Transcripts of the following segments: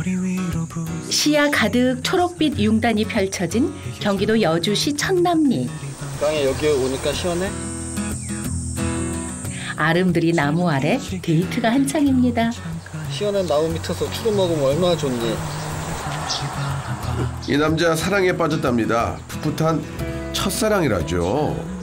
시야 가득 초록빛 융단이 펼쳐진 경기도 여주시 천남리. 깡이 여기 오니까 시원해? 아름드리 나무 아래 데이트가 한창입니다. 시원한 나무 밑에서 추루 먹으면 얼마나 좋니? 이 남자 사랑에 빠졌답니다. 풋풋한 첫사랑이라죠.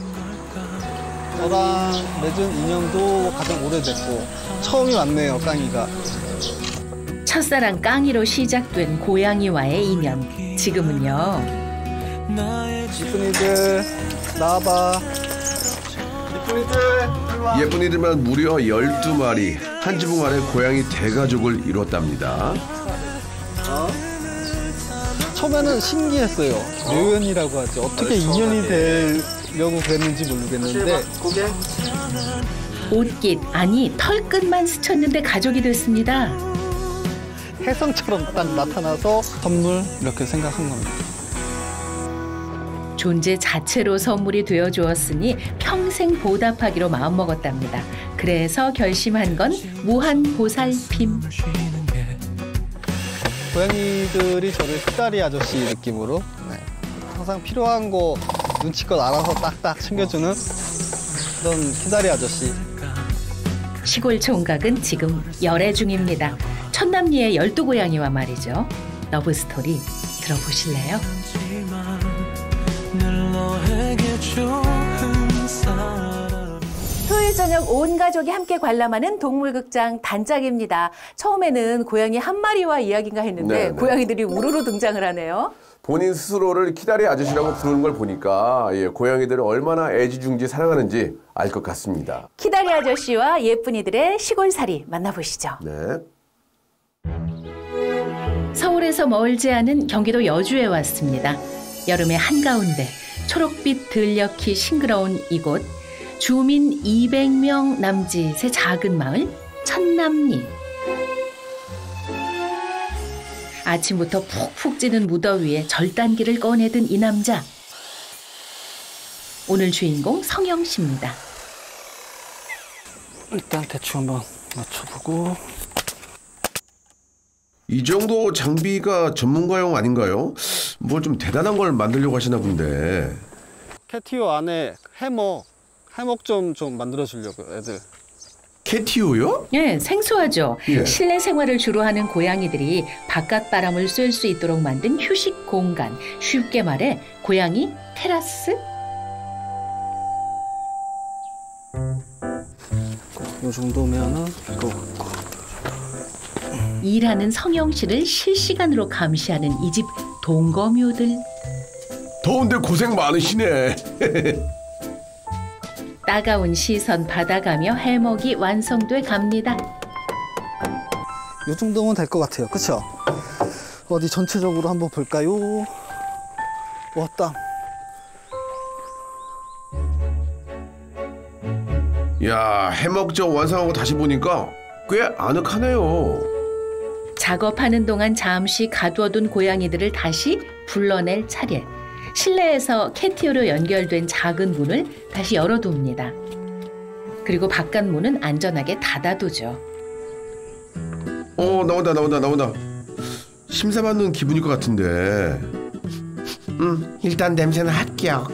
저랑 맺은 인연도 가장 오래됐고 처음이 왔네요, 깡이가. 첫사랑 깡이로 시작된 고양이와의 인연. 지금은요. 이쁜이들 나와봐. 이쁜이들 일로 와. 예쁜이들만 무려 12마리. 한 지붕 아래 고양이 대가족을 이뤘답니다. 처음에는 신기했어요. 묘연이라고 하지. 어떻게 인연이 되려고 그랬는지 모르겠는데 옷깃, 아니 털끝만 스쳤는데 가족이 됐습니다. 혜성처럼 딱 나타나서 선물 이렇게 생각한 겁니다. 존재 자체로 선물이 되어주었으니 평생 보답하기로 마음먹었답니다. 그래서 결심한 건 무한 보살핌. 고양이들이 저를 키다리 아저씨 느낌으로 항상 필요한 거 눈치껏 알아서 딱딱 챙겨주는 그런 키다리 아저씨. 시골 총각은 지금 열애 중입니다. 천남리의 12고양이와 말이죠. 러브스토리 들어보실래요? 토요일 저녁 온 가족이 함께 관람하는 동물극장 단짝입니다. 처음에는 고양이 한 마리와 이야기인가 했는데 네네. 고양이들이 우르르 등장을 하네요. 본인 스스로를 키다리 아저씨라고 부르는 걸 보니까 고양이들을 얼마나 애지중지 사랑하는지 알 것 같습니다. 키다리 아저씨와 예쁜이들의 시골살이 만나보시죠. 네. 서울에서 멀지 않은 경기도 여주에 왔습니다. 여름의 한가운데 초록빛 들녘이 싱그러운 이곳, 주민 200명 남짓의 작은 마을 천남리. 아침부터 푹푹 찌는 무더위에 절단기를 꺼내든 이 남자. 오늘 주인공 성영 씨입니다. 일단 대충 한번 맞춰보고. 이 정도 장비가 전문가용 아닌가요? 뭘 좀 대단한 걸 만들려고 하시나 본데. 캐티오 안에 해먹 좀 만들어 주려고 애들. 캐티오요? 예, 생소하죠. 예. 실내 생활을 주로 하는 고양이들이 바깥 바람을 쐴 수 있도록 만든 휴식 공간. 쉽게 말해 고양이 테라스? 이 정도면은 이거. 일하는 성영 씨를 실시간으로 감시하는 이 집 동거묘들. 더운데 고생 많으시네. 따가운 시선 받아가며 해먹이 완성돼 갑니다. 이 정도면 될 것 같아요. 그쵸? 어디 전체적으로 한번 볼까요? 와, 땀. 야, 해먹죠 완성하고 다시 보니까 꽤 아늑하네요. 작업하는 동안 잠시 가두어둔 고양이들을 다시 불러낼 차례. 실내에서 캐티오로 연결된 작은 문을 다시 열어둡니다. 그리고 바깥 문은 안전하게 닫아두죠. 나온다. 심사받는 기분일 것 같은데. 일단 냄새는 합격.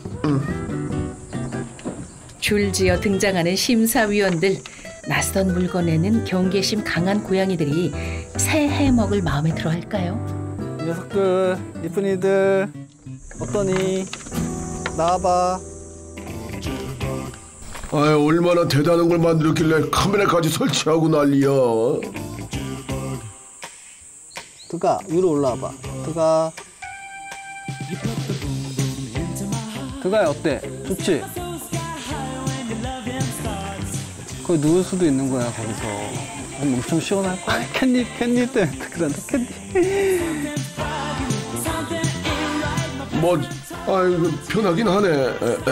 줄지어 등장하는 심사위원들. 낯선 물건에는 경계심 강한 고양이들이 새 해먹을 마음에 들어 할까요? 녀석들, 이쁜이들, 어떠니? 나와봐. 아유, 얼마나 대단한 걸 만들었길래 카메라까지 설치하고 난리야. 드가, 위로 올라와봐. 드가야, 어때? 좋지? 거기 누울 수도 있는 거야, 거기서. 엄청 시원할 거야. 캣닙 때문에 그런다, 캣닙. 아이고, 편하긴 하네.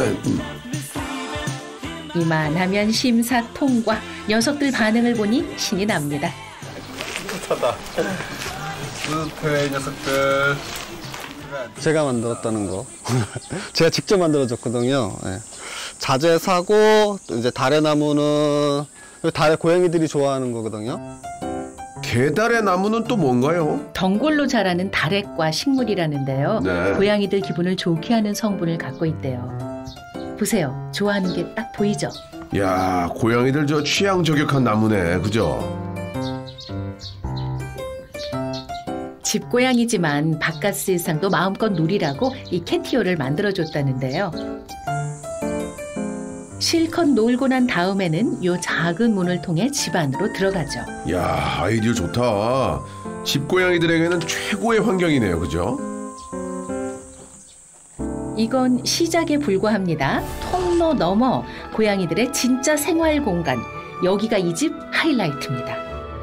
이만하면 심사 통과. 녀석들 반응을 보니 신이 납니다. 뿌듯하다. 뿌듯해, 녀석들. 제가 만들었다는 거. 제가 직접 만들어줬거든요. 네. 자재 사고, 또 이제 다래나무는 다래 고양이들이 좋아하는 거거든요. 개달의 나무는 또 뭔가요? 덩굴로 자라는 다래과 식물이라는데요. 네. 고양이들 기분을 좋게 하는 성분을 갖고 있대요. 보세요. 좋아하는 게 딱 보이죠? 야, 고양이들 저 취향 저격한 나무네, 그죠? 집고양이지만 바깥 세상도 마음껏 누리라고 이 캐티오를 만들어줬다는데요. 실컷 놀고 난 다음에는 요 작은 문을 통해 집 안으로 들어가죠. 야, 아이디어 좋다. 집고양이들에게는 최고의 환경이네요, 그죠? 이건 시작에 불과합니다. 통로 너머 고양이들의 진짜 생활 공간. 여기가 이 집 하이라이트입니다.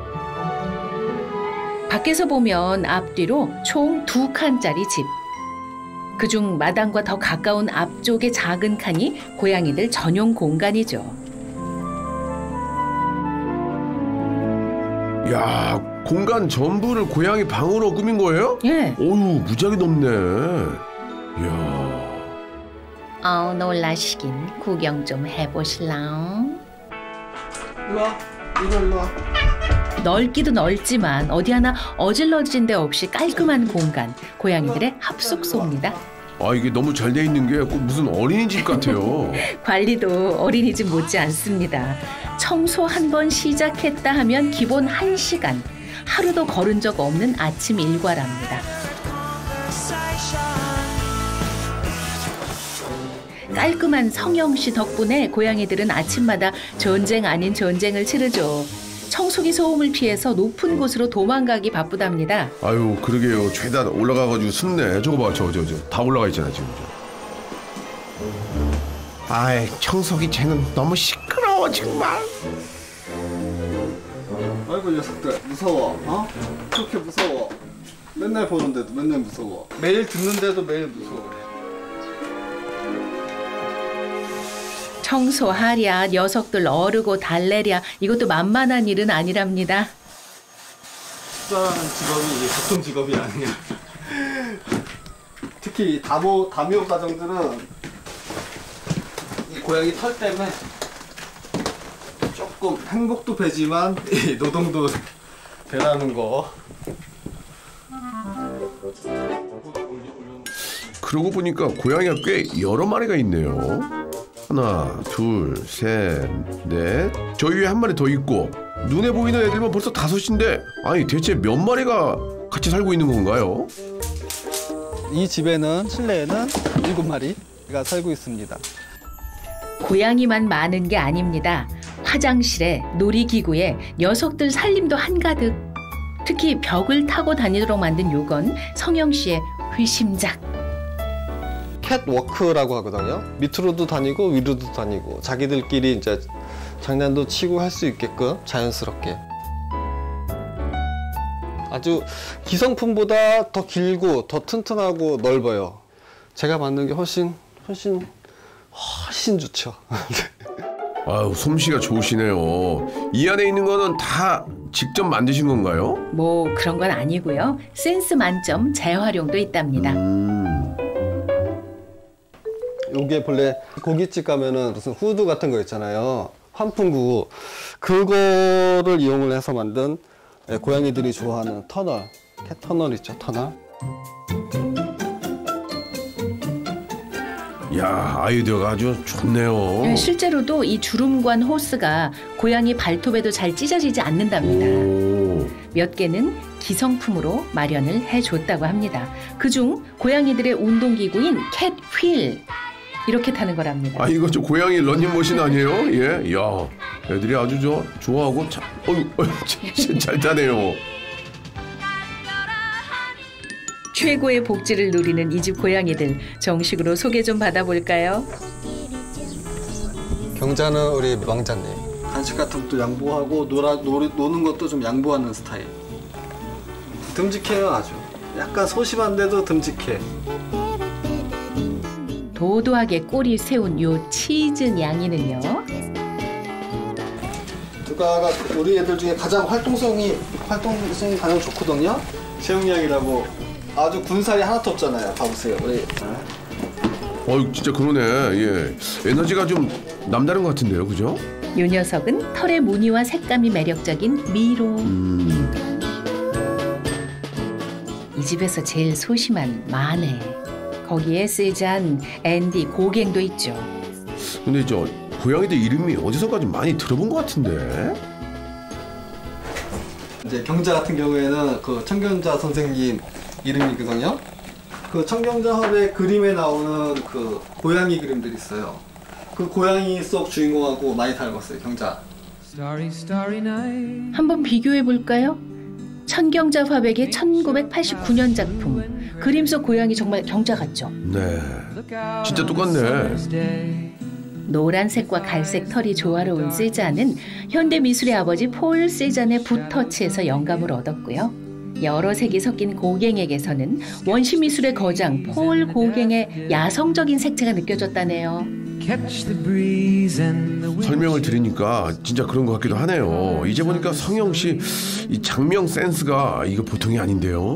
밖에서 보면 앞뒤로 총 2칸짜리 집. 그중 마당과 더 가까운 앞쪽의 작은 칸이 고양이들 전용 공간이죠. 야, 공간 전부를 고양이 방으로 꾸민 거예요? 예. 오유, 무지하게 넓네. 이야. 놀라시긴 구경 좀 해보실랑? 일로와. 일로와. 넓기도 넓지만 어디 하나 어질러진 데 없이 깔끔한 공간. 고양이들의 합숙소입니다. 아, 이게 너무 잘 돼 있는 게 꼭 무슨 어린이집 같아요. 관리도 어린이집 못지 않습니다. 청소 한 번 시작했다 하면 기본 1시간. 하루도 걸은 적 없는 아침 일과랍니다. 깔끔한 성영 씨 덕분에 고양이들은 아침마다 전쟁 아닌 전쟁을 치르죠. 청소기 소음을 피해서 높은 곳으로 도망가기 바쁘답니다. 아유, 그러게요. 죄다 올라가가지고 습네. 저거 봐, 저 다 올라가 있잖아 지금. 아이, 청소기 쟤는 너무 시끄러워 정말. 아이고 녀석들 무서워. 어? 그렇게 무서워. 맨날 보는데도 맨날 무서워. 매일 듣는데도 매일 무서워. 청소하랴, 녀석들 어르고 달래랴. 이것도 만만한 일은 아니랍니다. 숙사라는 직업이 이게 보통 직업이 아니야. 특히 다묘 가정들은 이 고양이 털 때문에 조금 행복도 배지만 이 노동도 배라는 거. 그러고 보니까 고양이가 꽤 여러 마리가 있네요. 하나, 둘, 셋, 넷. 저 위에 한 마리 더 있고 눈에 보이는 애들만 벌써 5인데 아니 대체 몇 마리가 같이 살고 있는 건가요? 이 집에는 실내에는 7마리가 살고 있습니다. 고양이만 많은 게 아닙니다. 화장실에, 놀이기구에 녀석들 살림도 한가득. 특히 벽을 타고 다니도록 만든 요건 성영 씨의 회심작. 캣워크라고 하거든요. 밑으로도 다니고 위로도 다니고 자기들끼리 이제 장난도 치고 할 수 있게끔 자연스럽게. 아주 기성품보다 더 길고 더 튼튼하고 넓어요. 제가 만든 게 훨씬 좋죠. 아유, 솜씨가 좋으시네요. 이 안에 있는 거는 다 직접 만드신 건가요? 뭐 그런 건 아니고요. 센스 만점 재활용도 있답니다. 요게 본래 고깃집 가면은 무슨 후드 같은 거 있잖아요. 환풍구. 그거를 이용을 해서 만든 고양이들이 좋아하는 터널. 캣 터널 있죠, 터널. 야, 아이디어가 아주 좋네요. 실제로도 이 주름관 호스가 고양이 발톱에도 잘 찢어지지 않는답니다. 오. 몇 개는 기성품으로 마련을 해줬다고 합니다. 그중 고양이들의 운동기구인 캣 휠. 이렇게 타는 거랍니다. 아, 이거 저 고양이 러닝머신 아니에요? 예, 야, 애들이 아주 좋아하고 잘 타네요. 최고의 복지를 누리는 이 집 고양이들 정식으로 소개 좀 받아볼까요? 경자는 우리 왕자님. 간식 같은 것도 양보하고 노는 것도 좀 양보하는 스타일. 듬직해요, 아주. 약간 소심한데도 듬직해. 도도하게 꼬리 세운 요 치즈 냥이는요. 누가가 우리 애들 중에 가장 활동성이 가장 좋거든요. 세웅양이라고 아주 군살이 하나도 없잖아요. 봐보세요. 우리. 진짜 그러네. 예, 에너지가 좀 남다른 것 같은데요, 그죠? 요 녀석은 털의 무늬와 색감이 매력적인 미로. 이 집에서 제일 소심한 마네. 거기에 세잔, 앤디, 고갱도 있죠. 근데 저 고양이들 이름이 어디서까지 많이 들어본 것 같은데. 이제 경자 같은 경우에는 그 청경자 선생님 이름이거든요. 그 청경자 화백 그림에 나오는 그 고양이 그림들이 있어요. 그 고양이 속 주인공하고 많이 닮았어요, 경자. 한번 비교해 볼까요? 천경자 화백의 1989년 작품. 그림 속 고양이 정말 경자 같죠? 네, 진짜 똑같네. 노란색과 갈색 털이 조화로운 세잔은 현대 미술의 아버지 폴 세잔의 붓터치에서 영감을 얻었고요. 여러 색이 섞인 고갱에게서는 원시 미술의 거장 폴 고갱의 야성적인 색채가 느껴졌다네요. 설명을 들으니까 진짜 그런 것 같기도 하네요. 이제 보니까 성영 씨 이 장명 센스가 이거 보통이 아닌데요.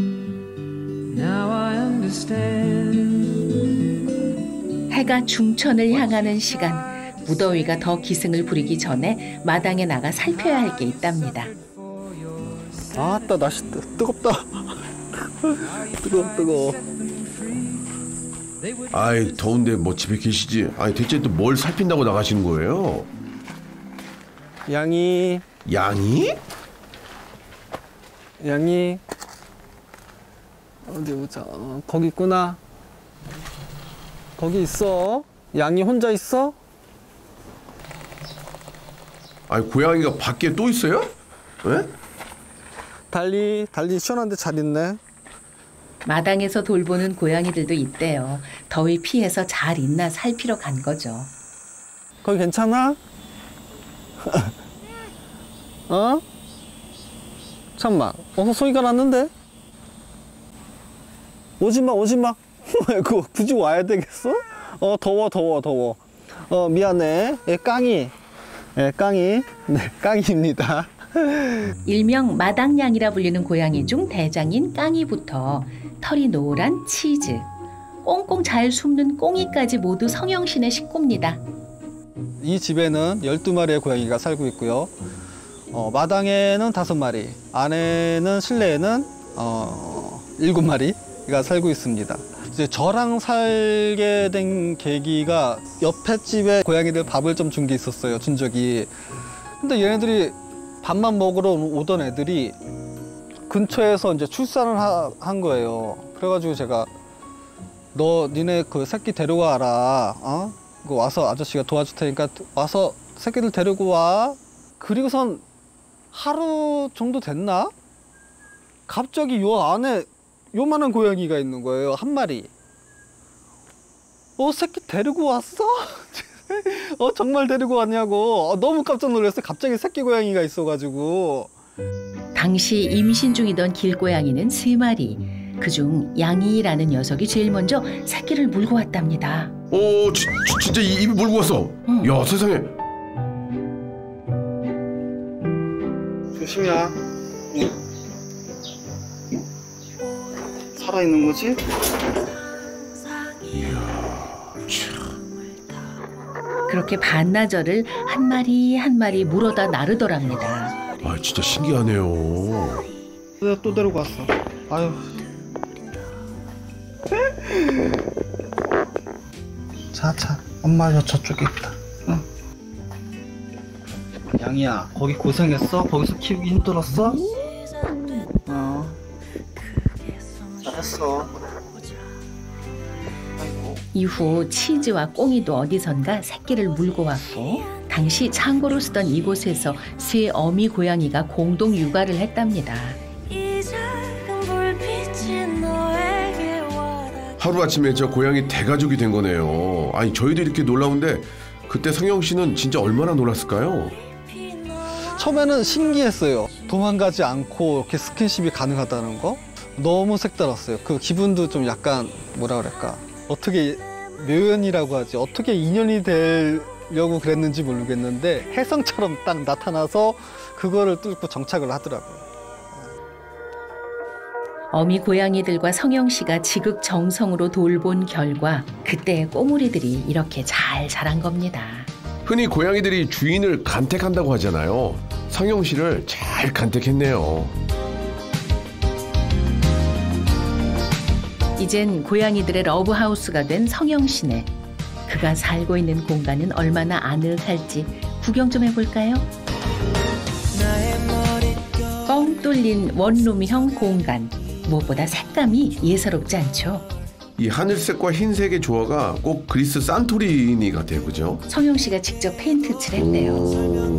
해가 중천을 향하는 시간, 무더위가 더 기승을 부리기 전에 마당에 나가 살펴야 할 게 있답니다. 아따 날씨 뜨겁다. 뜨거워. 아이 더운데 뭐 집에 계시지. 아니 대체 또 뭘 살핀다고 나가시는 거예요? 양이 어디 보자. 거기 있구나. 거기 있어. 양이 혼자 있어? 아니 고양이가 밖에 또 있어요? 왜? 달리 시원한데 잘 있네. 마당에서 돌보는 고양이들도 있대요. 더위 피해서 잘 있나 살피러 간 거죠. 거기 괜찮아? 어? 잠깐만. 어서 소리가 났는데? 오지마. 그 굳이 와야 되겠어? 더워. 미안해. 깡이. 네, 깡이입니다. 일명 마당냥이라 불리는 고양이 중 대장인 깡이부터 털이 노란 치즈, 꽁꽁 잘 숨는 꽁이까지 모두 성영신의 식구입니다. 이 집에는 12마리의 고양이가 살고 있고요. 마당에는 5마리, 안에는 실내에는 7마리가 살고 있습니다. 이제 저랑 살게 된 계기가 옆에 집에 고양이들 밥을 좀 준 게 있었어요, 준 적이. 근데 얘네들이 밥만 먹으러 오던 애들이 근처에서 이제 출산을 한 거예요. 그래가지고 제가 니네 그 새끼 데려와라. 그 와서 아저씨가 도와줄 테니까 와서 새끼들 데리고 와. 그리고선 하루 정도 됐나? 갑자기 요 안에 요만한 고양이가 있는 거예요. 한 마리. 새끼 데리고 왔어? 정말 데리고 왔냐고. 너무 깜짝 놀랐어요. 갑자기 새끼 고양이가 있어가지고. 당시 임신 중이던 길고양이는 3마리. 그중 양이라는 녀석이 제일 먼저 새끼를 물고 왔답니다. 오, 진짜 입이 물고 왔어. 야, 세상에. 조심이야. 살아있는 거지? 그렇게 반나절을 한 마리 물어다 나르더랍니다. 아, 진짜 신기하네요. 또 데리고 왔어. 아유. 자, 엄마 저쪽에 있다. 응. 양이야, 거기 고생했어? 거기서 키우기 힘들었어? 잘했어. 이후 치즈와 꽁이도 어디선가 새끼를 물고 왔고, 당시 창고로 쓰던 이곳에서 3 어미 고양이가 공동 육아를 했답니다. 하루아침에 저 고양이 대가족이 된 거네요. 아니 저희도 이렇게 놀라운데 그때 성영 씨는 진짜 얼마나 놀랐을까요? 처음에는 신기했어요. 도망가지 않고 이렇게 스킨십이 가능하다는 거. 너무 색달았어요. 그 기분도 좀 약간 뭐라 그럴까, 어떻게 묘연이라고 하지, 어떻게 인연이 되려고 그랬는지 모르겠는데 혜성처럼 딱 나타나서 그거를 뚫고 정착을 하더라고요. 어미 고양이들과 성영 씨가 지극정성으로 돌본 결과 그때의 꼬물이들이 이렇게 잘 자란 겁니다. 흔히 고양이들이 주인을 간택한다고 하잖아요. 성영 씨를 잘 간택했네요. 이젠 고양이들의 러브하우스가 된 성영시내. 그가 살고 있는 공간은 얼마나 아늑할지 구경 좀 해볼까요? 뻥 뚫린 원룸형 공간. 무엇보다 색감이 예사롭지 않죠? 이 하늘색과 흰색의 조화가 꼭 그리스 산토리니 같아요, 그죠? 성영 씨가 직접 페인트 칠했대요.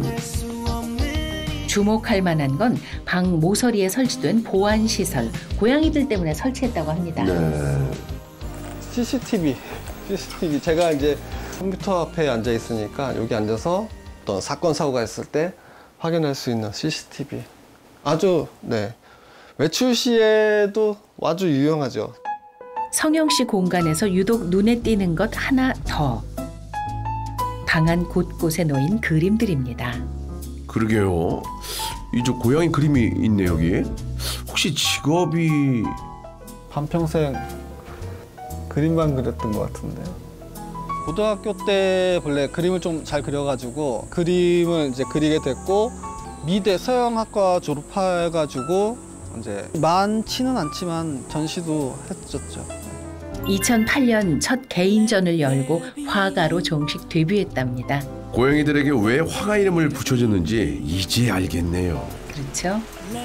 주목할 만한 건 방 모서리에 설치된 보안 시설. 고양이들 때문에 설치했다고 합니다. 네. CCTV 제가 이제 컴퓨터 앞에 앉아 있으니까 여기 앉아서 어떤 사건 사고가 있을 때 확인할 수 있는 CCTV 아주 외출 시에도 아주 유용하죠. 성영 씨 공간에서 유독 눈에 띄는 것 하나 더. 방 안 곳곳에 놓인 그림들입니다. 그러게요. 이제 고양이 그림이 있네 여기. 혹시 직업이 반평생 그림만 그렸던 것 같은데. 고등학교 때 원래 그림을 좀 잘 그려가지고 그림을 이제 그리게 됐고 미대 서양학과 졸업해가지고 이제 많지는 않지만 전시도 했었죠. 2008년 첫 개인전을 열고 화가로 정식 데뷔했답니다. 고양이들에게 왜 화가 이름을 붙여줬는지 이제 알겠네요. 그렇죠?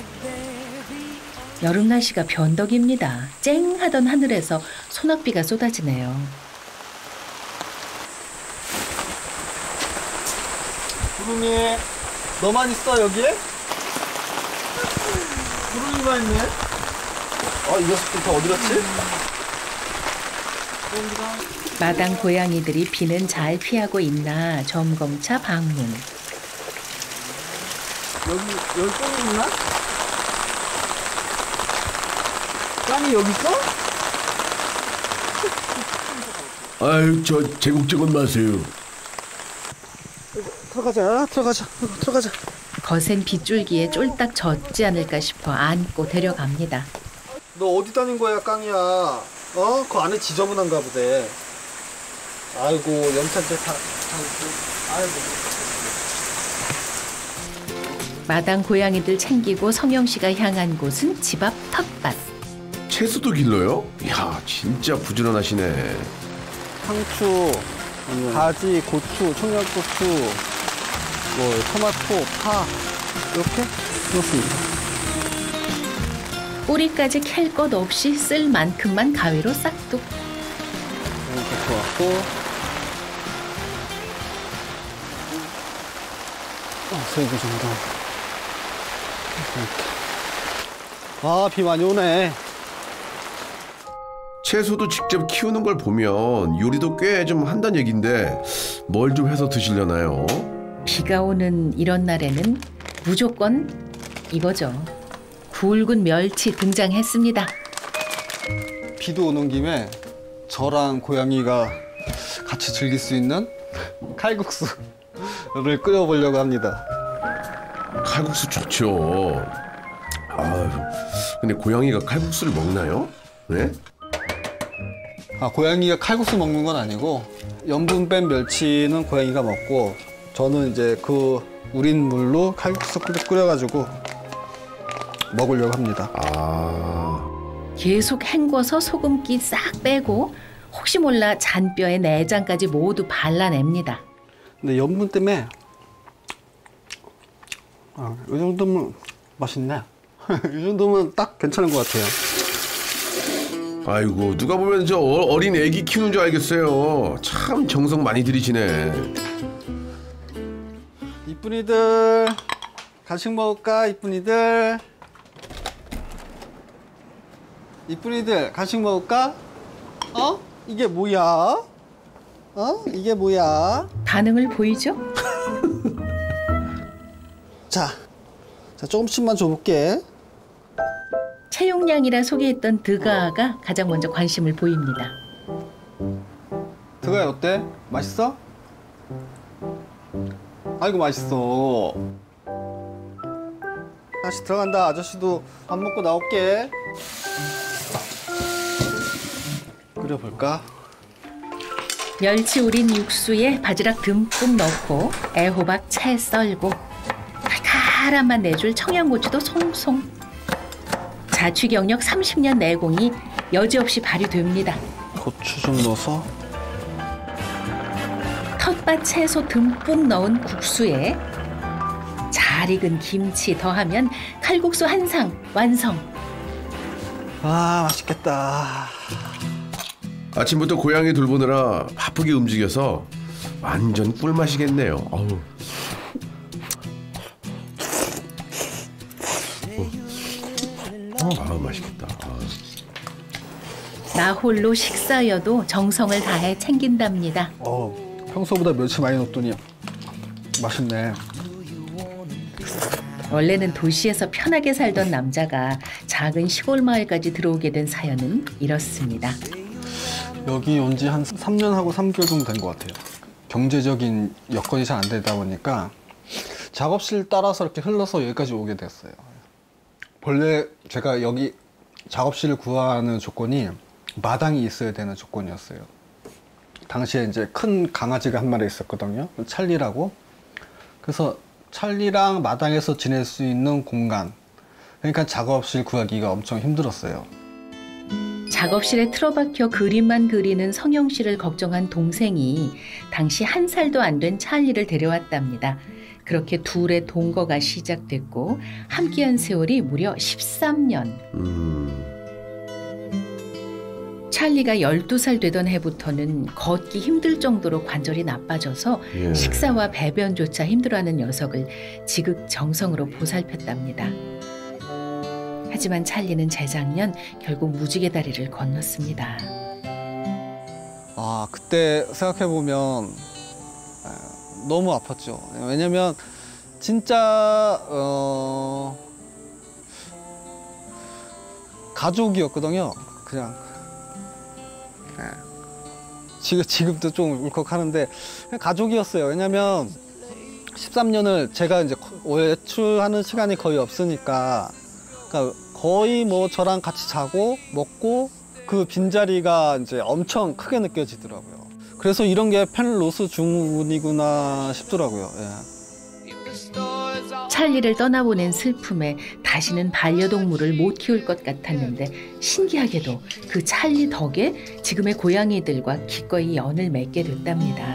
여름 날씨가 변덕입니다. 쨍하던 하늘에서 소낙비가 쏟아지네요. 구름이 너만 있어 여기에? 구름이만 있네. 이 녀석들 다 어디 갔지? 마당 고양이들이 비는 잘 피하고 있나 점검차 방문. 여기 똥이 있나? 깡이 여기 있어? 아유 저 제국적은 마세요. 들어가자. 거센 빗줄기에 쫄딱 젖지 않을까 싶어 안고 데려갑니다. 너 어디 다닌 거야, 깡이야? 그 안에 지저분한가 보대. 아이고, 염산제 다 아이고. 마당 고양이들 챙기고 성영 씨가 향한 곳은 집 앞 텃밭. 채소도 길러요? 이야 진짜 부지런하시네. 상추, 가지, 고추, 청양고추, 토마토, 파 이렇게 넣습니다. 뿌리까지 캘 것 없이 쓸 만큼만 가위로 싹둑. 이렇게 좋았고, 세개 정도. 이렇게. 비 많이 오네. 채소도 직접 키우는 걸 보면 요리도 꽤 좀 한다는 얘긴데 뭘 좀 해서 드시려나요? 비가 오는 이런 날에는 무조건 이거죠. 굵은 멸치 등장했습니다. 비도 오는 김에 저랑 고양이가 같이 즐길 수 있는 칼국수를 끓여보려고 합니다. 칼국수 좋죠. 아유, 근데 고양이가 칼국수를 먹나요? 네? 고양이가 칼국수 먹는 건 아니고 염분 뺀 멸치는 고양이가 먹고 저는 이제 그 우린 물로 칼국수 끓여가지고 먹으려고 합니다. 계속 헹궈서 소금기 싹 빼고 혹시 몰라 잔뼈에 내장까지 모두 발라냅니다. 근데 염분 때문에 이 정도면 맛있네. 이 정도면 딱 괜찮은 것 같아요. 아이고 누가 보면 저 어린 애기 키우는 줄 알겠어요. 참 정성 많이 들이시네. 이쁜이들 간식 먹을까? 이쁜이들 간식 먹을까? 이게 뭐야? 이게 뭐야? 반응을 보이죠? 자 조금씩만 줘볼게. 체육량이라 소개했던 드가가 가장 먼저 관심을 보입니다. 드가야 어때? 맛있어? 아이고 맛있어. 다시 들어간다. 아저씨도 밥 먹고 나올게. 끓여볼까? 멸치 우린 육수에 바지락 듬뿍 넣고 애호박 채 썰고 칼칼한 맛 내줄 청양고추도 송송. 자취 경력 30년 내공이 여지없이 발휘됩니다. 고추 좀 넣어서 텃밭 채소 듬뿍 넣은 국수에 잘 익은 김치 더하면 칼국수 한 상 완성. 아 맛있겠다. 아침부터 고양이 돌보느라 바쁘게 움직여서 완전 꿀맛이겠네요. 어우. 아 맛있겠다. 나 홀로 식사여도 정성을 다해 챙긴답니다. 평소보다 멸치 많이 넣었더니 맛있네. 원래는 도시에서 편하게 살던 남자가 작은 시골 마을까지 들어오게 된 사연은 이렇습니다. 여기 온 지 한 3년하고 3개월 정도 된 것 같아요. 경제적인 여건이 잘 안 되다 보니까 작업실 따라서 이렇게 흘러서 여기까지 오게 됐어요. 원래 제가 여기 작업실을 구하는 조건이 마당이 있어야 되는 조건이었어요. 당시에 이제 큰 강아지가 한 마리 있었거든요. 찰리라고. 그래서 찰리랑 마당에서 지낼 수 있는 공간. 그러니까 작업실 구하기가 엄청 힘들었어요. 작업실에 틀어박혀 그림만 그리는 성영 씨를 걱정한 동생이 당시 1살도 안 된 찰리를 데려왔답니다. 그렇게 둘의 동거가 시작됐고 함께한 세월이 무려 13년. 찰리가 12살 되던 해부터는 걷기 힘들 정도로 관절이 나빠져서 식사와 배변조차 힘들어하는 녀석을 지극정성으로 보살폈답니다. 하지만 찰리는 재작년 결국 무지개 다리를 건넜습니다. 아, 그때 생각해보면 너무 아팠죠. 왜냐면 진짜 가족이었거든요. 그냥 지금도 좀 울컥하는데 가족이었어요. 왜냐면 13년을 제가 이제 외출하는 시간이 거의 없으니까, 그러니까 거의 뭐 저랑 같이 자고 먹고 그 빈자리가 이제 엄청 크게 느껴지더라고요. 그래서 이런 게 펜로스 증후군이구나 싶더라고요. 예. 찰리를 떠나보낸 슬픔에 다시는 반려동물을 못 키울 것 같았는데 신기하게도 그 찰리 덕에 지금의 고양이들과 기꺼이 연을 맺게 됐답니다.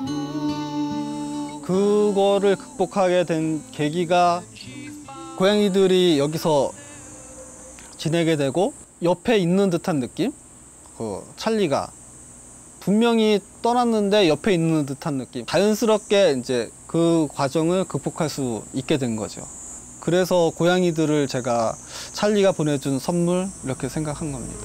그거를 극복하게 된 계기가 고양이들이 여기서 지내게 되고 옆에 있는 듯한 느낌? 그 찰리가 분명히 떠났는데 옆에 있는 듯한 느낌. 자연스럽게 이제 그 과정을 극복할 수 있게 된 거죠. 그래서 고양이들을 제가 찰리가 보내준 선물 이렇게 생각한 겁니다.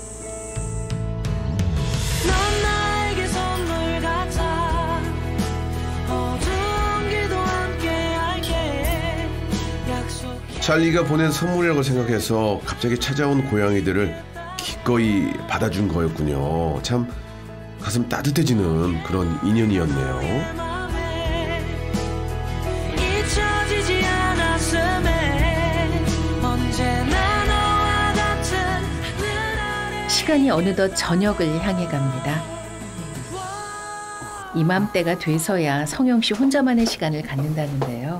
찰리가 보낸 선물이라고 생각해서 갑자기 찾아온 고양이들을 기꺼이 받아준 거였군요. 참 가슴 따뜻해지는 그런 인연이었네요. 시간이 어느덧 저녁을 향해 갑니다. 이맘때가 돼서야 성영 씨 혼자만의 시간을 갖는다는데요.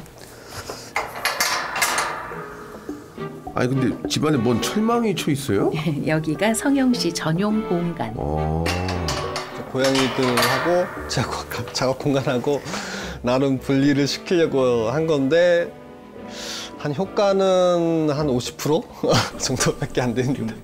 아니 근데 집안에 뭔 철망이 쳐 있어요? 여기가 성영 씨 전용 공간. 고양이들하고 작업 공간하고 나름 분리를 시키려고 한 건데 한 효과는 한 50% 정도밖에 안 되는데.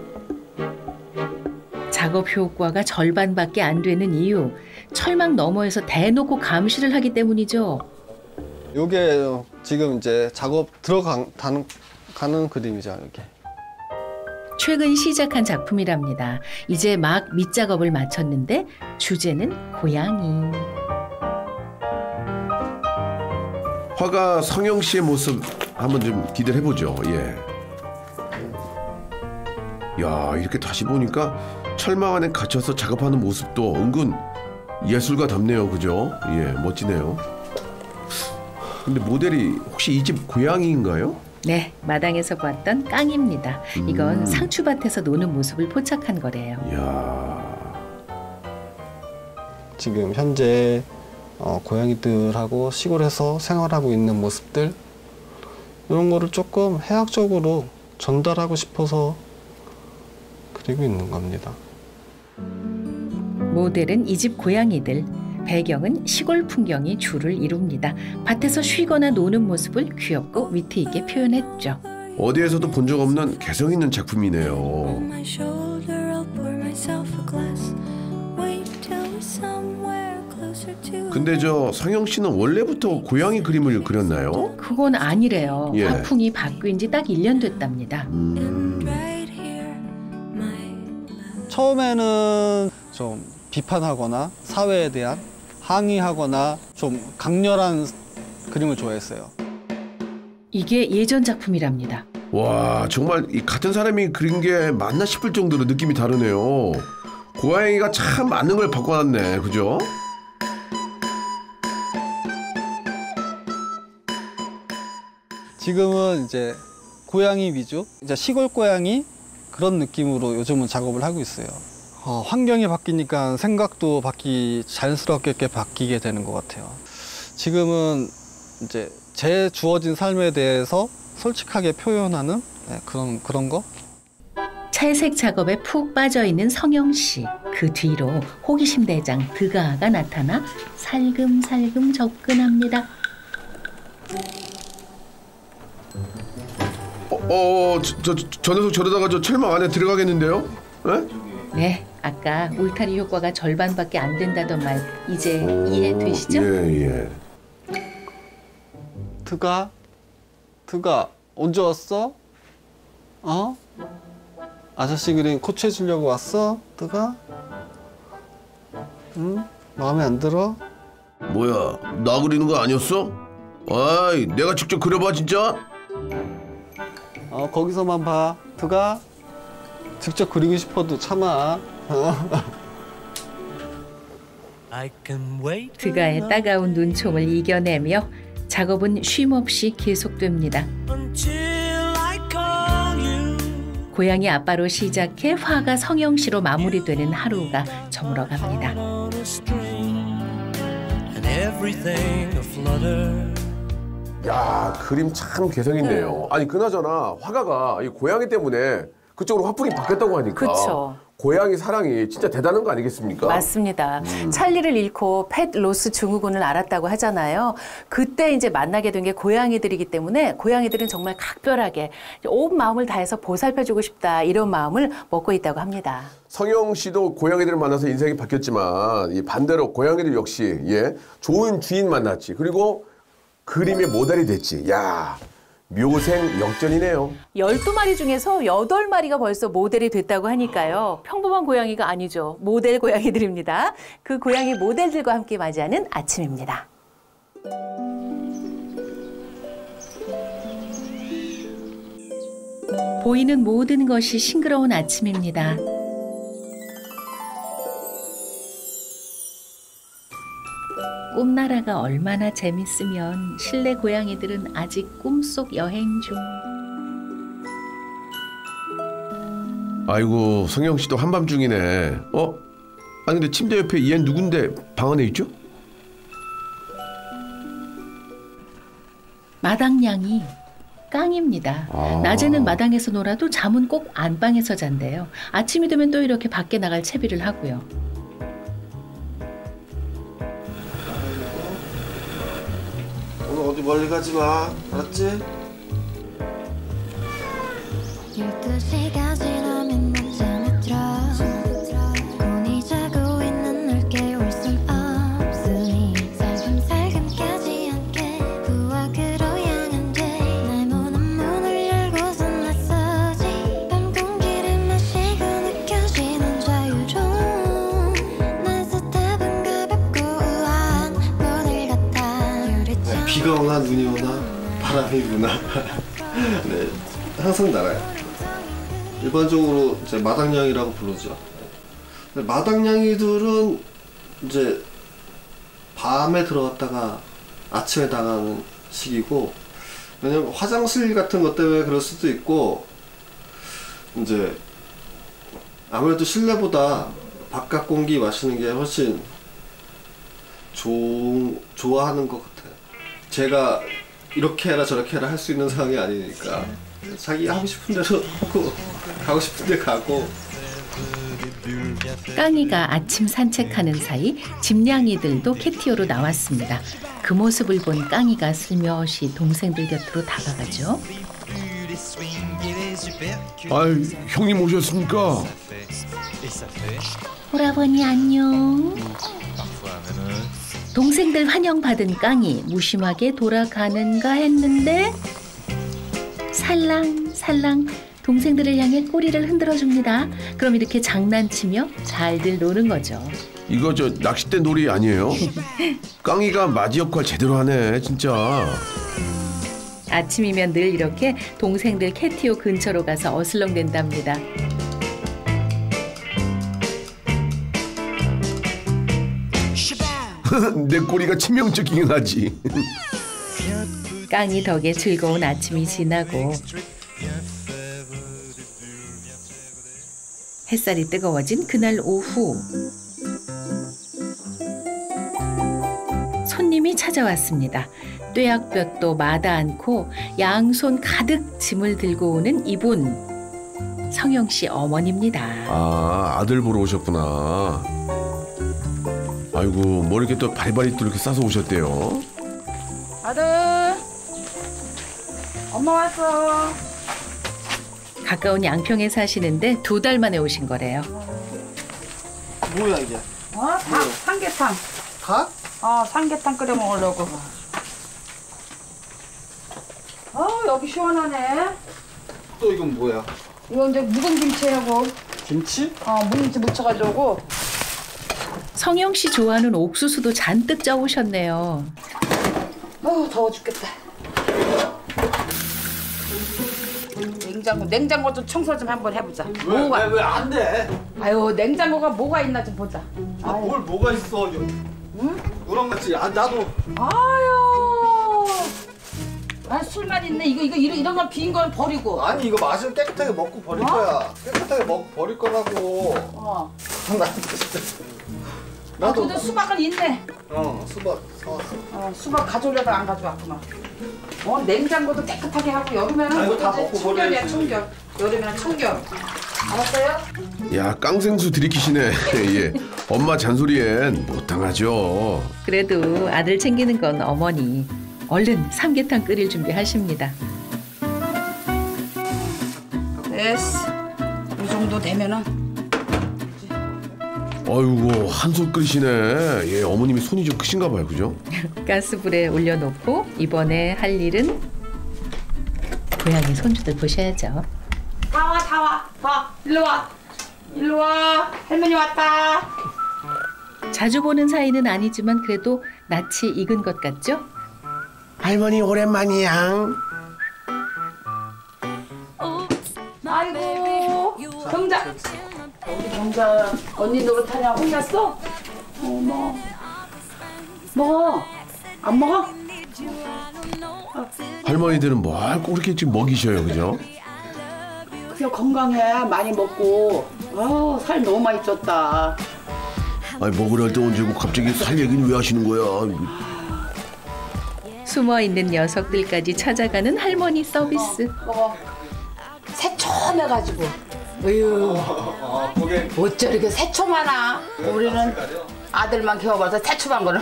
작업 효과가 절반밖에 안 되는 이유, 철망 너머에서 대놓고 감시를 하기 때문이죠. 요게 지금 이제 작업 가는 그림이죠, 이게. 최근 시작한 작품이랍니다. 이제 막 밑작업을 마쳤는데 주제는 고양이. 화가 성영 씨의 모습 한번 좀 기대를 해보죠. 예. 야, 이렇게 다시 보니까 철망 안에 갇혀서 작업하는 모습도 은근 예술가답네요. 그죠? 예, 멋지네요. 근데 모델이 혹시 이 집 고양이인가요? 네, 마당에서 봤던 깡입니다. 이건 상추밭에서 노는 모습을 포착한 거래요. 이야. 지금 현재 고양이들하고 시골에서 생활하고 있는 모습들, 이런 거를 조금 해학적으로 전달하고 싶어서 그리고 있는 겁니다. 모델은 이 집 고양이들. 배경은 시골 풍경이 주를 이룹니다. 밭에서 쉬거나 노는 모습을 귀엽고 위트 있게 표현했죠. 어디에서도 본 적 없는 개성 있는 작품이네요. 근데 저 성영 씨는 원래부터 고양이 그림을 그렸나요? 그건 아니래요. 예. 화풍이 바뀐 지 딱 1년 됐답니다. 처음에는 좀 비판하거나 사회에 대한 항의하거나 좀 강렬한 그림을 좋아했어요. 이게 예전 작품이랍니다. 와, 정말 이 같은 사람이 그린 게 맞나 싶을 정도로 느낌이 다르네요. 고양이가 참 많은 걸 바꿔놨네, 그죠? 지금은 이제 고양이 위주, 이제 시골 고양이 그런 느낌으로 요즘은 작업을 하고 있어요. 환경이 바뀌니까 생각도 자연스럽게 바뀌게 되는 것 같아요. 지금은 이제 제 주어진 삶에 대해서 솔직하게 표현하는 그런 거? 찰색 작업에 푹 빠져있는 성영 씨. 그 뒤로 호기심 대장 드가가 나타나 살금살금 접근합니다. 저 녀석 저러다가 저 철망 안에 들어가겠는데요? 에? 네, 아까 울타리 효과가 절반밖에 안 된다던 말 이제 이해되시죠? 예. 드가 언제 왔어? 아저씨 그림 코치해 주려고 왔어? 드가? 응? 마음에 안 들어? 뭐야, 나 그리는 거 아니었어? 아이, 내가 직접 그려봐 진짜? 거기서만 봐. 드가? 직접 그리고 싶어도 참아. 드가의 따가운 눈총을 이겨내며 작업은 쉼없이 계속됩니다. 고양이 아빠로 시작해 화가 성영 씨로 마무리되는 하루가 저물어갑니다. 야, 그림 참 개성 있네요. 아니 그나저나 화가가 이 고양이 때문에 그쪽으로 화풍이 바뀌었다고 하니까 그쵸. 고양이 사랑이 진짜 대단한 거 아니겠습니까? 맞습니다. 찰리를 잃고 펫 로스 증후군을 앓았다고 하잖아요. 그때 이제 만나게 된 게 고양이들이기 때문에 고양이들은 정말 각별하게 온 마음을 다해서 보살펴주고 싶다 이런 마음을 먹고 있다고 합니다. 성영 씨도 고양이들을 만나서 인생이 바뀌었지만 이 반대로 고양이들 역시 좋은 주인 만났지. 그리고 그림의 모델이 됐지. 야, 묘생 역전이네요. 12마리 중에서 8마리가 벌써 모델이 됐다고 하니까요. 평범한 고양이가 아니죠. 모델 고양이들입니다. 그 고양이 모델들과 함께 맞이하는 아침입니다. 보이는 모든 것이 싱그러운 아침입니다. 꿈나라가 얼마나 재밌으면 실내 고양이들은 아직 꿈속 여행 중. 아이고, 성영 씨도 한밤중이네. 아니 근데 침대 옆에 얘 누군데 방 안에 있죠? 마당냥이 깡입니다. 낮에는 마당에서 놀아도 잠은 꼭 안방에서 잔대요. 아침이 되면 또 이렇게 밖에 나갈 채비를 하고요. 오늘 어디 멀리 가지 마. 알았지? 12시가 지나면 낮잠에 들어 곤히 자고 있는 널 깨울 순 없으니 살금살금 깨지 않게 부엌으로 향한대 날 무는 문을 열고선 나서지 밤 공기를 마시고 느껴지는 자유로움 난 스텝은 가볍고 우아한 모델 같아 유리창 비가 오나 눈이 오나 바람이 부나 네, 항상 날아요. 일반적으로 이제 마당냥이라고 부르죠. 근데 마당냥이들은 이제 밤에 들어갔다가 아침에 나가는 시기고, 왜냐면 화장실 같은 것 때문에 그럴 수도 있고, 이제 아무래도 실내보다 바깥 공기 마시는 게 훨씬 좋아하는 것 같아요. 제가 이렇게 해라 저렇게 해라 할 수 있는 상황이 아니니까. 자기 하고 싶은 대로 하고 가고 싶은 데 가고. 깡이가 아침 산책하는 사이 집냥이들도 캐티오로 나왔습니다. 그 모습을 본 깡이가 슬며시 동생들 곁으로 다가가죠. 아이, 형님 오셨습니까? 오라버니 안녕. 동생들 환영받은 깡이 무심하게 돌아가는가 했는데 살랑살랑 동생들을 향해 꼬리를 흔들어줍니다. 그럼 이렇게 장난치며 잘들 노는 거죠. 이거 저 낚싯대 놀이 아니에요? 깡이가 맞이 역할 제대로 하네 진짜. 아침이면 늘 이렇게 동생들 캐티오 근처로 가서 어슬렁댄답니다. 내 꼬리가 치명적이긴 하지. 깡이 덕에 즐거운 아침이 지나고 햇살이 뜨거워진 그날 오후 손님이 찾아왔습니다. 뙤약볕도 마다 않고 양손 가득 짐을 들고 오는 이분 성영 씨 어머니입니다. 아, 아들 보러 오셨구나. 아이고 뭐 이렇게 또 바리바리 또 이렇게 싸서 오셨대요. 아들, 엄마 왔어. 가까운 양평에 사시는데 2달 만에 오신 거래요. 뭐야 이게? 닭, 삼계탕. 닭? 삼계탕 끓여 먹으려고. 여기 시원하네. 또 이건 뭐야? 이거 이제 묵은 김치하고, 김치? 묵은 김치 묻혀가지고. 성영 씨 좋아하는 옥수수도 잔뜩 쪄오셨네요. 더워 죽겠다. 냉장고 좀 청소 좀 한번 해보자. 왜 안 돼? 아유, 냉장고가 뭐가 있나 좀 보자. 뭐가 있어? 응? 너랑 같이 나도. 술만 있네. 이런 건 빈 건 버리고. 아니 이거 마시면 깨끗하게 먹고 버릴 거야. 깨끗하게 먹고 버릴 거라고. 나도. 근데 수박은 있네. 수박 사왔어. 수박 가져오려다 안 가져왔구만. 냉장고도 깨끗하게 하고 여름에는 이거 다 먹고 청결이야 버려야지. 청결. 여름에는 청결. 알았어요? 야 깡생수 들이키시네. 예. 엄마 잔소리엔 못 당하죠. 그래도 아들 챙기는 건 어머니. 얼른 삼계탕 끓일 준비하십니다. 됐어. 이 정도 되면은. 아이고 한솥 끓이시네. 예, 어머님이 손이 좀 크신가 봐요, 그죠? 가스불에 올려놓고 이번에 할 일은 고양이 손주들 보셔야죠. 다 와. 일로 와. 할머니 왔다. 자주 보는 사이는 아니지만 그래도 낯이 익은 것 같죠? 할머니 오랜만이야. 아이고, 경자. 우리 경자 언니 노릇하냐 혼났어? 먹어. 안 먹어? 할머니들은 뭘 꼭 이렇게 지금 먹이셔요, 그죠? 그냥 건강해. 많이 먹고. 살 너무 많이 쪘다. 아니 먹으려 할 때 언제고 갑자기 살 얘기는 왜 하시는 거야? 숨어있는 녀석들까지 찾아가는 할머니 서비스. 먹어. 새초해가지고. 어휴. 어쩌 이렇게 새초 많아. 우리는 아들만 키워봐서 새초만 거는.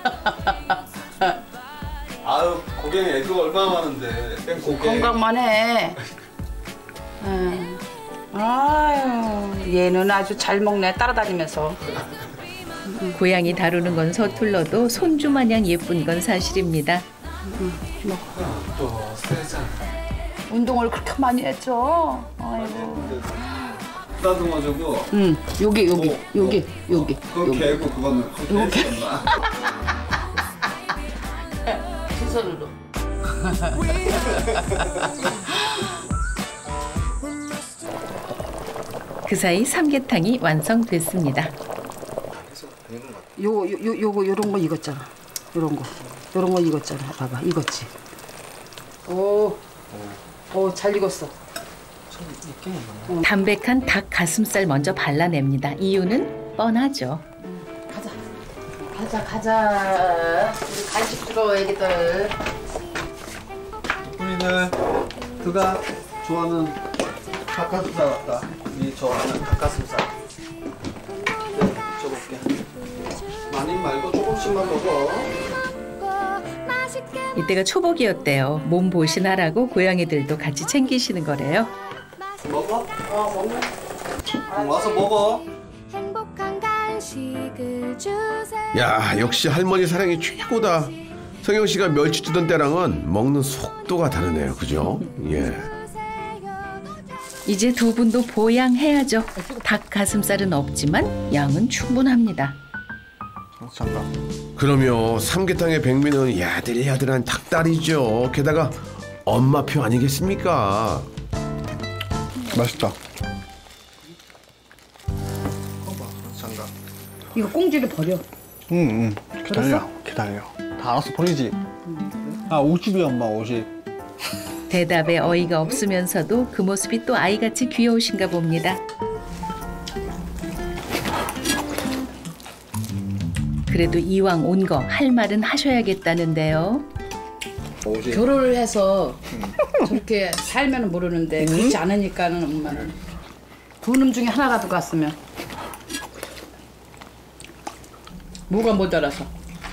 아유 고갱이 애교가 얼마나 많은데. 건강만 해. 아유, 얘는 아주 잘 먹네. 따라다니면서. 고양이 다루는 건 서툴러도 손주 마냥 예쁜 건 사실입니다. 또 세잖아. 운동을 그렇게 많이 했죠. 아이고. 따듬어주고. 응, 여기. 그거 개고 그거는. 요렇게. 두 손으로. 그 사이 삼계탕이 완성됐습니다. 요런 거 익었잖아. 요런 거 익었잖아. 봐봐, 익었지. 잘 익었어. 담백한 닭 가슴살 먼저 발라냅니다. 이유는 뻔하죠. 가자. 우리 간식 주러 애기들. 우리는 들어가. 좋아하는 닭가슴살 같다. 이 좋아하는 닭가슴살. 네, 줘볼게. 많이 말고 조금씩만 먹어. 이때가 초복이었대요. 몸 보신하라고 고양이들도 같이 챙기시는 거래요. 먹어? 먹네. 와서 먹어. 행복한 간식을 주세요. 야, 역시 할머니 사랑이 최고다. 성영 씨가 멸치 주던 때랑은 먹는 속도가 다르네요. 그죠? 예. 이제 두 분도 보양해야죠. 닭 가슴살은 없지만 양은 충분합니다. 장갑. 그러면 삼계탕의 백미는 야들야들한 닭다리죠. 게다가 엄마표 아니겠습니까? 맛있다. 장갑. 이거 꽁지를 버려. 응. 기다려. 다 알아서 버리지. 50이야 엄마 50. 대답에 어이가 없으면서도 그 모습이 또 아이같이 귀여우신가 봅니다. 그래도 이왕 온 거 할 말은 하셔야겠다는데요. 50. 결혼을 해서 저렇게 살면 모르는데 그렇지 않으니까는 엄마는 두 놈 중에 하나라도 갔으면 뭐가 모자라서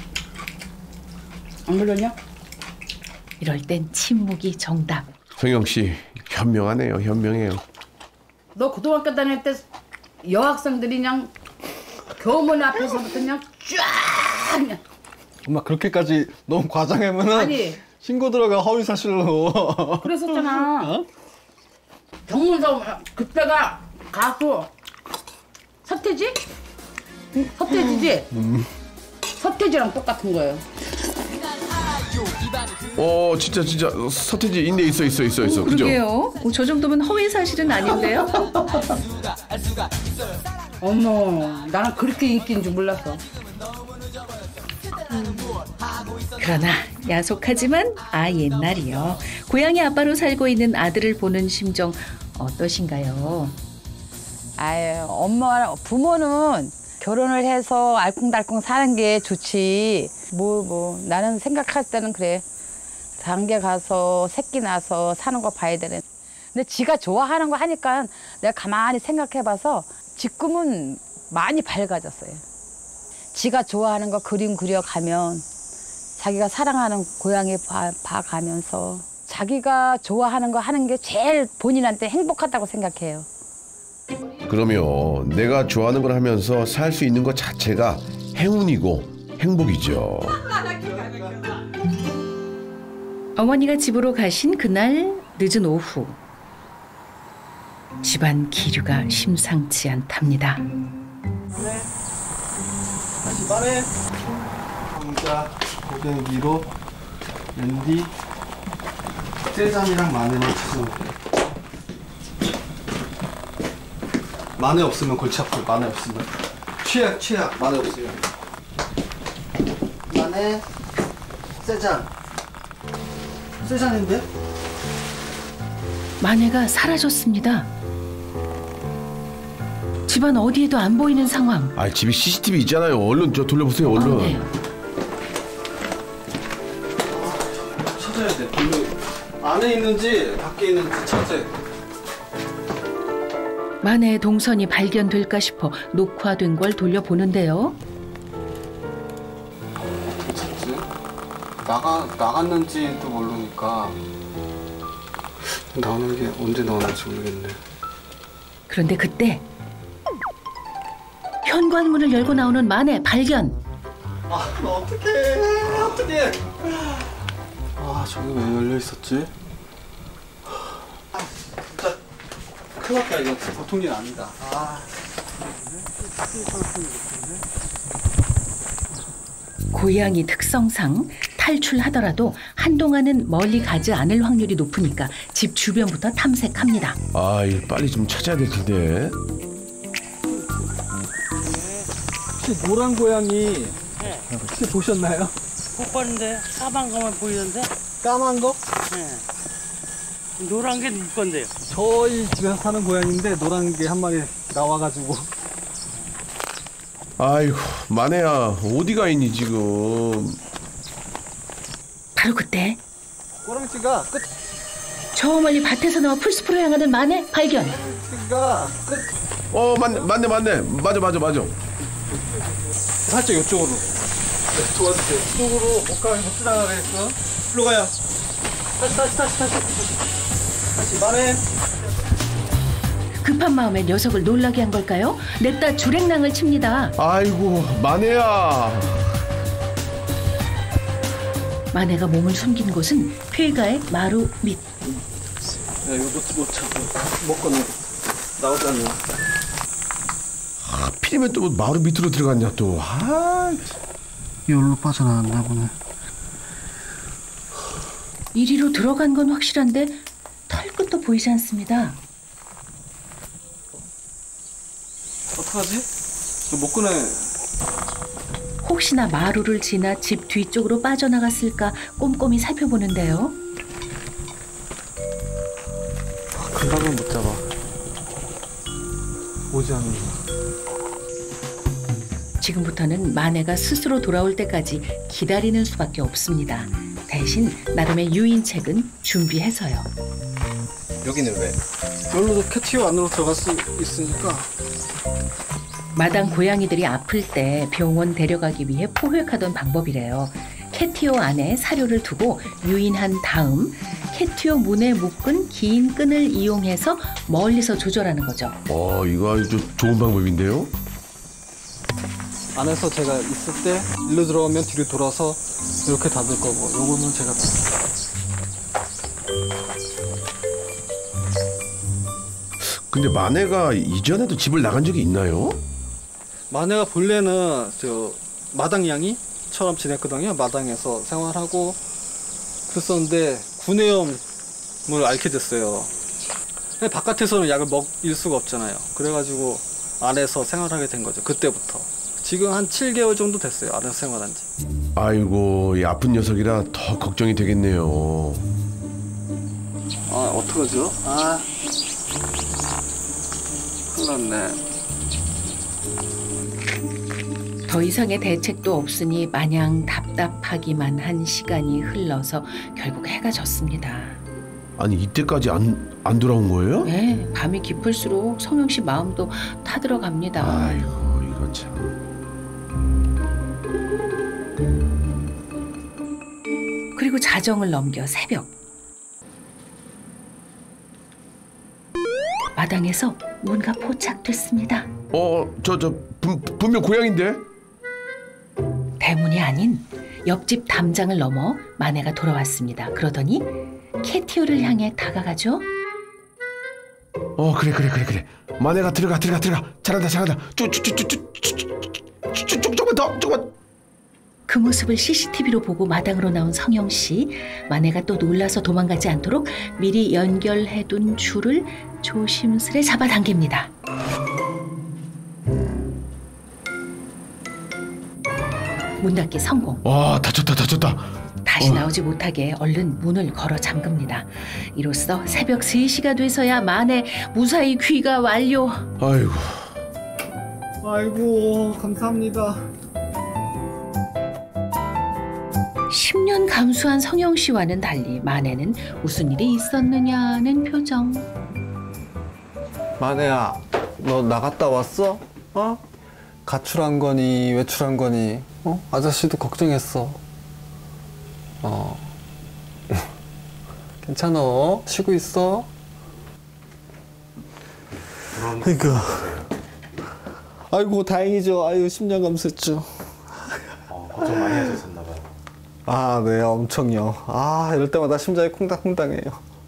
안 그러냐? 이럴 땐 침묵이 정답. 성영 씨 현명하네요. 현명해요. 너 고등학교 다닐 때 여학생들이 그냥 교문 앞에서부터 그냥 쫙 그냥 엄마 그렇게까지 너무 과장하면은 아니. 신고 들어가 허위 사실로. 그랬었잖아. 경문서 그때가 가수 서태지? 서태지지? 서태지랑 똑같은 거예요. 진짜 서태지 있네. 있어. 그죠? 그러게요. 저 정도면 허위 사실은 아닌데요. 어머, 나는 그렇게 인기인 줄 몰랐어. 그러나 야속하지만 옛날이요. 고양이 아빠로 살고 있는 아들을 보는 심정 어떠신가요? 아유, 부모는 결혼을 해서 알콩달콩 사는 게 좋지. 나는 생각할 때는 그래. 장계 가서 새끼 낳아서 사는 거 봐야 되네. 근데 지가 좋아하는 거 하니까 내가 가만히 생각해봐서 지금은 많이 밝아졌어요. 지가 좋아하는 거 그림 그려가면 자기가 사랑하는 고양이 봐가면서 자기가 좋아하는 거 하는 게 제일 본인한테 행복하다고 생각해요. 그러면 내가 좋아하는 걸 하면서 살 수 있는 것 자체가 행운이고 행복이죠. 어머니가 집으로 가신 그날 늦은 오후. 집안 기류가 심상치 않답니다. 다시 말해. 혼자 고개 위로 랜디 세잔이랑 마늘만 찾아놓을게. 마늘 없으면 골치 아프. 마늘 없으면 최악 마늘 없으면. 마늘 세잔인데? 마네가 사라졌습니다. 집안 어디에도 안 보이는 상황. 집에 CCTV 있잖아요. 얼른 저 돌려보세요. 얼른. 네. 찾아야 돼. 안에 있는지 밖에 있는지 찾아야 돼. 마네의 동선이 발견될까 싶어 녹화된 걸 돌려보는데요. 찾지? 나갔는지도 모르니까 나오는 게 언제 나오는지 모르겠네. 그런데 그때 현관문을 열고 나오는 마네 발견. 어떡해. 저기 왜 열려 있었지? 진짜 큰일 났다. 이거 보통 일 아니다. 고양이 특성상 탈출하더라도 한동안은 멀리 가지 않을 확률이 높으니까 집 주변부터 탐색합니다. 이거 빨리 좀 찾아야 될 텐데. 혹시 노란 고양이 혹시 보셨나요? 못 봤는데 까만 거만 보이던데? 까만 거? 네. 노란 게 누구 건데요? 저희 집에서 사는 고양이인데 노란 게 한 마리 나와가지고. 아이고 마네야 어디가 있니 지금. 바로 그때 꼬랑지가 저 멀리 밭에서 나와 풀숲으로 향하는 마네 발견. 맞네. 맞아. 살짝 이쪽으로. 도와주세요. 이쪽으로 못 가면 못 지나가겠어. 일로 가요. 다시 만해. 급한 마음에 녀석을 놀라게 한 걸까요? 냅다 주랭랑을 칩니다. 아이고 마네야. 마네가 몸을 숨긴 곳은 폐가의 마루 밑. 야, 이거 못 차고 못 건너. 나오잖아. 하필이면 또 마루 밑으로 들어갔냐 또. 여기로 빠져나왔나 보네. 이리로 들어간 건 확실한데 털끝도 보이지 않습니다. 어떡하지? 이거 못 꺼내. 혹시나 마루를 지나 집 뒤쪽으로 빠져나갔을까 꼼꼼히 살펴보는데요. 금방은 못 잡아. 오지 않는다. 지금부터는 마네가 스스로 돌아올 때까지 기다리는 수밖에 없습니다. 대신 나름의 유인책은 준비해서요. 여기는 왜? 여기로도 캐티어 안으로 들어갈 수 있으니까. 마당 고양이들이 아플 때 병원 데려가기 위해 포획하던 방법이래요. 캐티어 안에 사료를 두고 유인한 다음 캐티어 문에 묶은 긴 끈을 이용해서 멀리서 조절하는 거죠. 이거 아주 좋은 방법인데요. 안에서 제가 있을 때 일로 들어가면 뒤로 돌아서 이렇게 닫을 거고, 요거는 제가 근데 마네가 이전에도 집을 나간 적이 있나요? 마네가 본래는 저 마당냥이처럼 지냈거든요. 마당에서 생활하고 그랬었는데 구내염을 앓게 됐어요. 근데 바깥에서는 약을 먹일 수가 없잖아요. 그래가지고 안에서 생활하게 된 거죠. 그때부터. 지금 한 7개월 정도 됐어요. 안에서 생활한 지. 아이고 이 아픈 녀석이라 더 걱정이 되겠네요. 어떡하죠? 큰일 났네. 더 이상의 대책도 없으니 마냥 답답하기만 한 시간이 흘러서 결국 해가 졌습니다. 아니 이때까지 안 돌아온 거예요? 네, 밤이 깊을수록 성영 씨 마음도 타들어갑니다. 아이고 이거 참. 그리고 자정을 넘겨 새벽. 마당에서 뭔가 포착됐습니다. 분명 고양인데? 대문이 아닌 옆집 담장을 넘어 마네가 돌아왔습니다. 그러더니 캐티오를 향해 다가가죠. 그래. 마네가 들어가. 잘한다. 조금만. 그 모습을 CCTV로 보고 마당으로 나온 성영 씨. 마네가 또 놀라서 도망가지 않도록 미리 연결해둔 줄을 조심스레 잡아당깁니다. 문 닫기 성공. 다쳤다. 다시 나오지 못하게 얼른 문을 걸어 잠깁니다. 이로써 새벽 3시가 돼서야 마네 무사히 귀가 완료. 아이고 감사합니다. 10년 감수한 성영 씨와는 달리 마네는 무슨 일이 있었느냐는 표정. 마네야, 너 나갔다 왔어? 가출한 거니 외출한 거니? 아저씨도 걱정했어. 괜찮아. 쉬고 있어. 아이고 다행이죠. 10년 감수했죠. 걱정 많이 하셨었나 봐요. 네, 엄청요. 이럴 때마다 심장이 콩닥콩닥해요.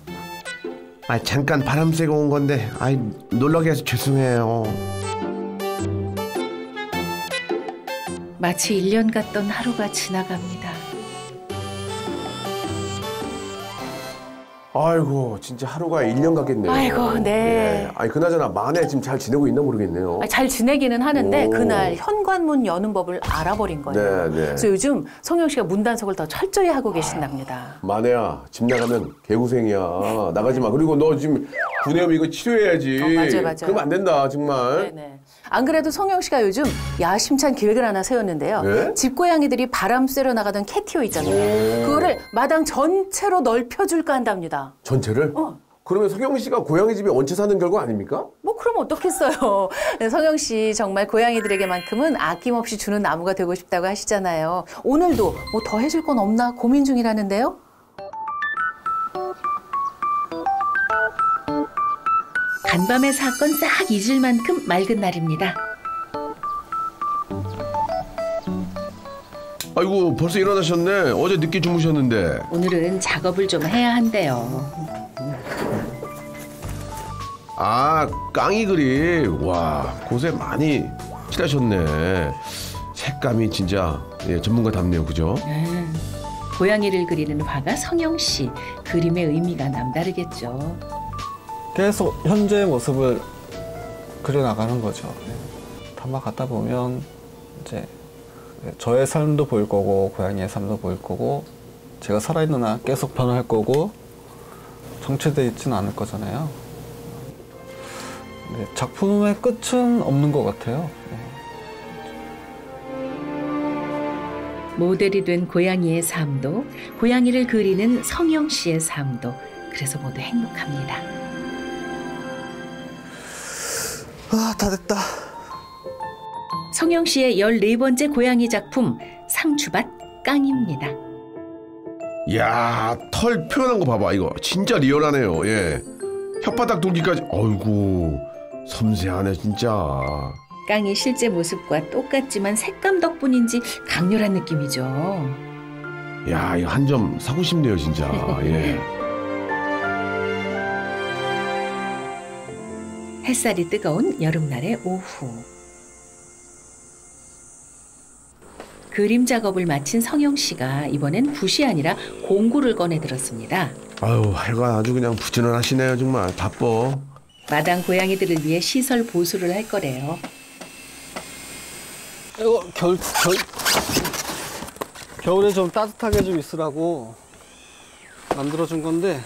잠깐 바람 쐬고 온 건데 놀라게 해서 죄송해요. 마치 1년 같던 하루가 지나갑니다. 아이고 진짜 하루가 1년 같겠네요. 아이고, 네. 그나저나 마네 지금 잘 지내고 있나 모르겠네요. 잘 지내기는 하는데 오. 그날 현관문 여는 법을 알아버린 거예요. 네. 그래서 요즘 성영 씨가 문단속을 더 철저히 하고 계신답니다. 마네야 집 나가면 개고생이야. 나가지 마. 그리고 너 지금 구내염 이거 치료해야지. 맞아요. 그러면 안 된다 정말. 네네. 안 그래도 성영 씨가 요즘 야심찬 계획을 하나 세웠는데요. 네? 집고양이들이 바람 쐬러 나가던 캐티오 있잖아요. 그거를 마당 전체로 넓혀줄까 한답니다. 전체를? 그러면 성영 씨가 고양이 집에 얹혀 사는 결과 아닙니까? 뭐 그럼 어떻겠어요. 성영 씨 정말 고양이들에게만큼은 아낌없이 주는 나무가 되고 싶다고 하시잖아요. 오늘도 뭐 더 해줄 건 없나 고민 중이라는데요. 간밤의 사건 싹 잊을 만큼 맑은 날입니다. 아이고 벌써 일어나셨네. 어제 늦게 주무셨는데. 오늘은 작업을 좀 해야 한대요. 아 깡이 그림. 와 고생 많이 칠하셨네. 색감이 진짜 전문가답네요. 그죠? 고양이를 그리는 화가 성영 씨. 그림의 의미가 남다르겠죠. 계속 현재의 모습을 그려나가는 거죠. 담아 갖다 보면 이제 저의 삶도 보일 거고 고양이의 삶도 보일 거고 제가 살아있는 한 계속 변할 거고 정체되어 있지는 않을 거잖아요. 근데 작품의 끝은 없는 것 같아요. 모델이 된 고양이의 삶도, 고양이를 그리는 성영 씨의 삶도 그래서 모두 행복합니다. 아, 다 됐다. 성영 씨의 14번째 고양이 작품 상추밭 깡입니다. 이야 털 표현한 거 봐봐. 이거 진짜 리얼하네요. 예. 혓바닥 돌기까지. 어이구 섬세하네 진짜. 깡이 실제 모습과 똑같지만 색감 덕분인지 강렬한 느낌이죠. 야 이거 한 점 사고 싶네요 진짜. 예. 햇살이 뜨거운 여름날의 오후. 그림 작업을 마친 성영 씨가 이번엔 붓이 아니라 공구를 꺼내 들었습니다. 아유 하여간 아주 그냥 부지런하시네요 정말. 바빠. 마당 고양이들을 위해 시설 보수를 할 거래요. 이거 겨울에 좀 따뜻하게 좀 있으라고 만들어준 건데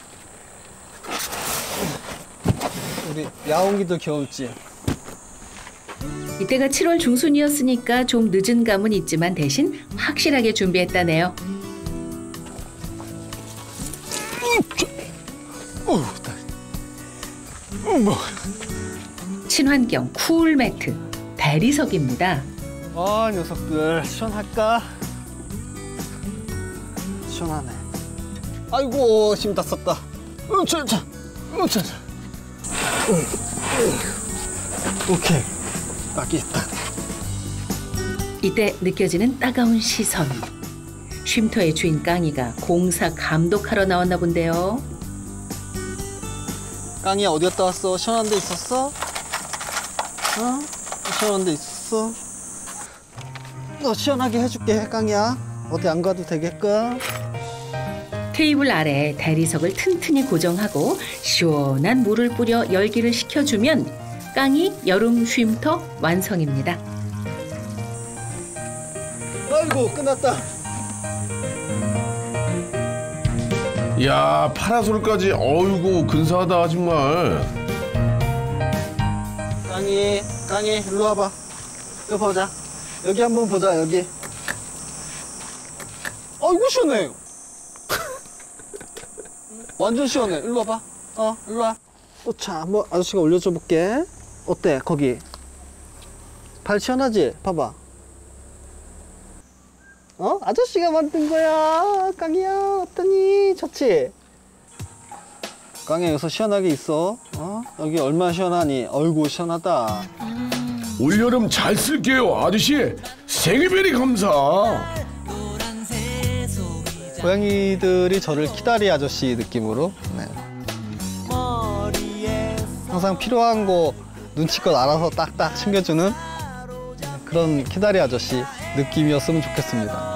우리 야옹이들 겨울지. 이때가 7월 중순이었으니까 좀 늦은 감은 있지만 대신 확실하게 준비했다네요. 친환경 쿨 매트 대리석입니다. 아 녀석들 시원할까? 시원하네. 아이고 힘 다 썼다. 오케이 딱이 있다. 이때 느껴지는 따가운 시선. 쉼터의 주인 깡이가 공사 감독하러 나왔나 본데요. 깡이야 어디 갔다 왔어? 시원한 데 있었어? 어? 시원한 데 있었어? 너 시원하게 해줄게 깡이야. 어디 안 가도 되겠까? 테이블 아래 대리석을 튼튼히 고정하고 시원한 물을 뿌려 열기를 식혀주면 깡이 여름 쉼터 완성입니다. 아이고 끝났다. 이야 파라솔까지. 어이구 근사하다 정말. 깡이 일로 와봐. 이거 보자. 여기 한번 보자 여기. 아이고 시원해. 완전 시원해. 일로 와봐. 일로 와. 자 한번 아저씨가 올려줘 볼게. 어때 거기? 발 시원하지? 봐봐. 아저씨가 만든 거야. 깡이야 어떠니? 좋지? 깡이 여기서 시원하게 있어. 여기 얼마나 시원하니? 어이구 시원하다. 올여름 잘 쓸게요 아저씨. 생일베리 감사. 고양이들이 저를 키다리 아저씨 느낌으로 항상 필요한 거 눈치껏 알아서 딱딱 챙겨주는 그런 키다리 아저씨 느낌이었으면 좋겠습니다.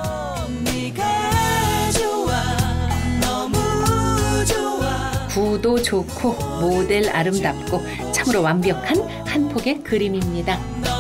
구도 좋고 모델 아름답고 참으로 완벽한 한 폭의 그림입니다.